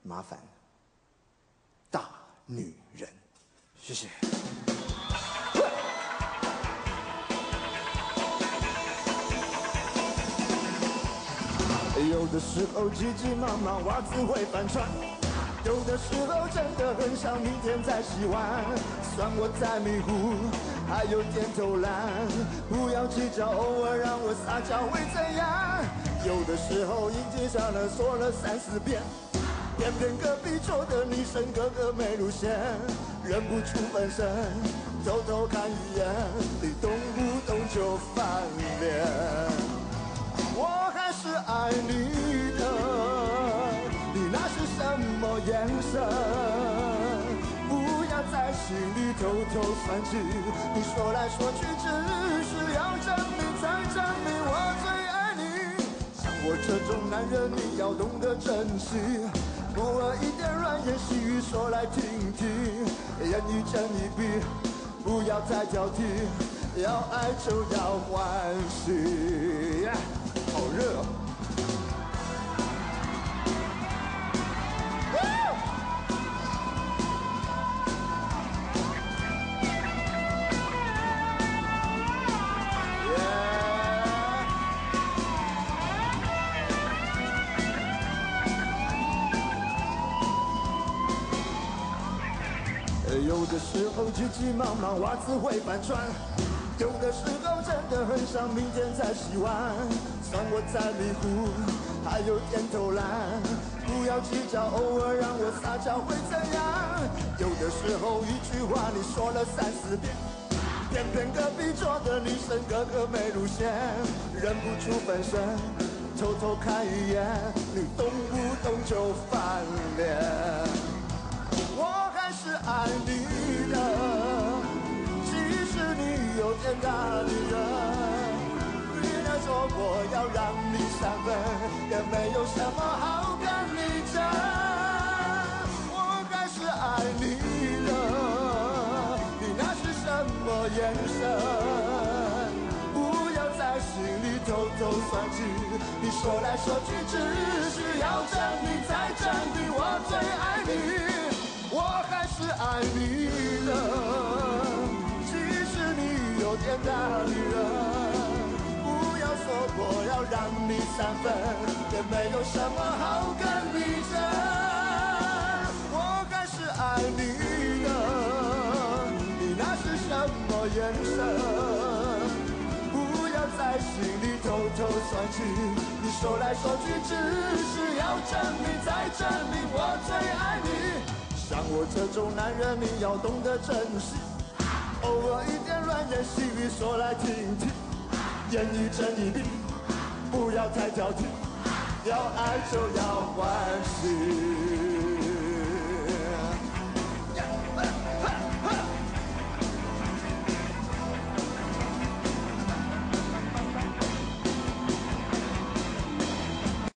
麻烦大女人，谢谢。有的时候急急忙忙袜子会翻船，有的时候真的很想明天再洗碗。算我太迷糊，还有点偷懒，不要计较，偶尔让我撒娇会怎样？有的时候已经上了说了3、4遍，偏偏隔壁桌的女生个个没路线，忍不住分身，偷偷看一眼，你动不动就翻脸。我还是爱你的，你那是什么眼神？不要在心里偷偷算计，你说来说去只是要证明才证明我最爱你。像我这种男人你要懂得珍惜，偶尔一点软言细语说来听听，言一真一笔，不要太挑剔，要爱就要欢喜。好热！有的时候急急忙忙袜子会翻船，有的时候真的很想明天再洗碗。算我太迷糊，还有点偷懒，不要计较，偶尔让我撒娇会怎样？有的时候一句话你说了3、4遍，偏偏隔壁桌的女生个个没路线，忍不住分身，偷偷看一眼，你动不动就翻脸。我还是爱你的，即使你有点大女人。说过要让你3分，也没有什么好跟你争。我还是爱你的，你那是什么眼神？不要在心里偷偷算计，你说来说去只是要证明才证明我最爱你。我还是爱你的，即使你有点大女人。说过要让你3分，也没有什么好跟你争。我还是爱你的，你那是什么眼神？不要在心里偷偷算计，你说来说去只是要证明才证明我最爱你。像我这种男人你要懂得珍惜，偶尔一点软言细语说来听听，言一真一笔，不要太挑剔，要爱就要欢喜。